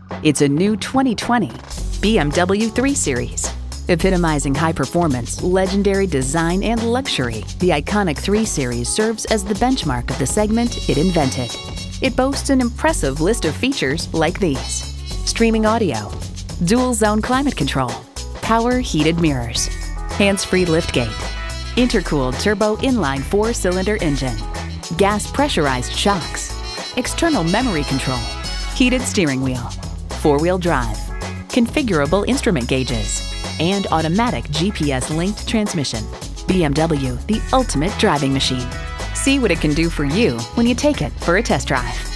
It's a new 2020 BMW 3 Series. Epitomizing high performance, legendary design, and luxury, the iconic 3 Series serves as the benchmark of the segment it invented. It boasts an impressive list of features like these: streaming audio, dual zone climate control, power heated mirrors, hands-free liftgate, intercooled turbo inline 4-cylinder engine, gas pressurized shocks, external memory control, heated steering wheel, 4-wheel drive, configurable instrument gauges, and automatic GPS-linked transmission. BMW, the ultimate driving machine. See what it can do for you when you take it for a test drive.